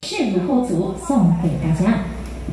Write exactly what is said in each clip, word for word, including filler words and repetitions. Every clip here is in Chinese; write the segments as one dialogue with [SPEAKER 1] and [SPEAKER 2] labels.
[SPEAKER 1] 势如破竹送给大家。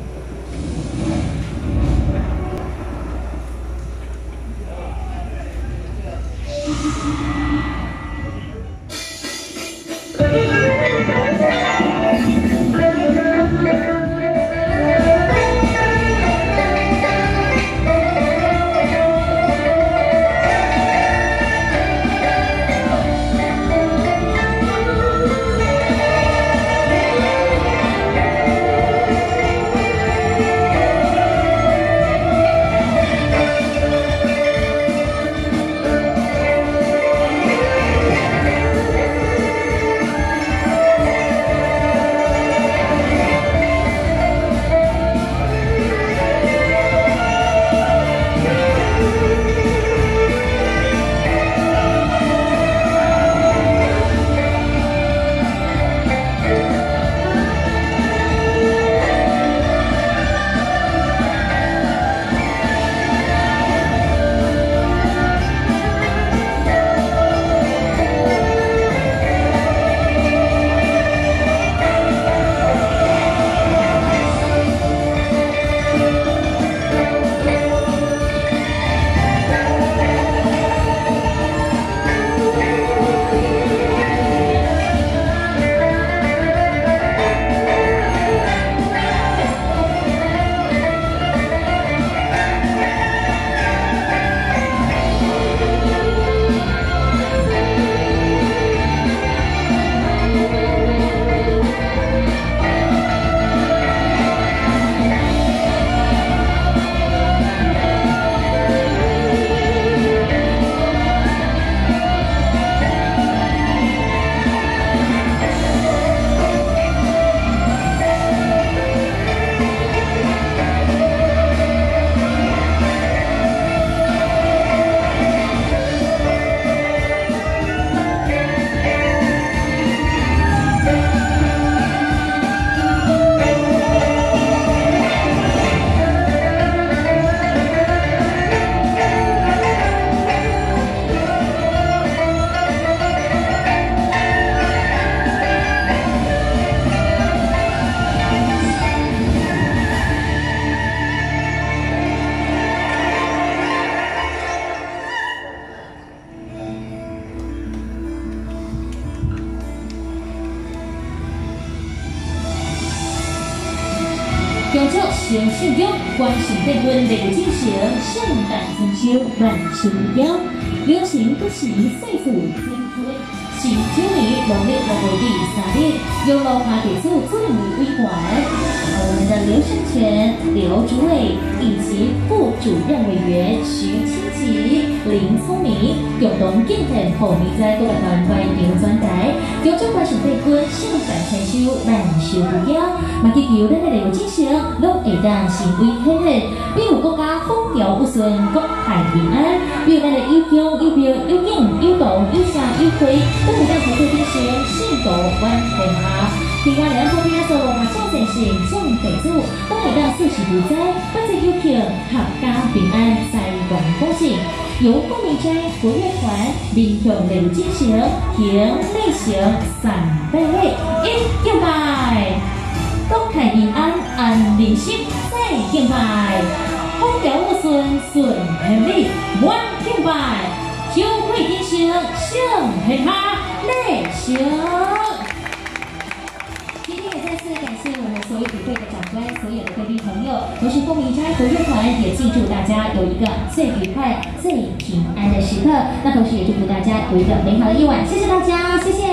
[SPEAKER 1] 中祝先信中，关圣帝君礼进行圣诞丰收万寿标，流行不时岁富增推，是九年农历六月第三日，由罗华地主最为规管。我们的刘胜全、刘主委以及副主任委员徐清吉、林聪明共同敬献后面在各个团队场转台，中祝关圣帝君圣诞丰收万寿标，嘛祈求咱的礼进行。拢会当成为体现，比如国家风调雨顺、国泰民安，比如咱的有奖有标有景有动有声有花，都会当在进行盛大完成下。平安两方面所和小先生众地主，都会当事事如灾，不只有庆合家平安、财源丰盛。由光明斋国乐团民众礼进行，行内行三百位一敬拜。国泰民安，安人心，再敬拜；风调雨顺，顺天理，满敬拜；酒会进行，盛天下，内行。今天也再次感谢我们所有与会的长官、所有的贵宾朋友，同时光明斋国乐团也敬祝大家有一个最愉快、最平安的时刻。那同时也祝福大家有一个美好的夜晚。谢谢大家，谢谢。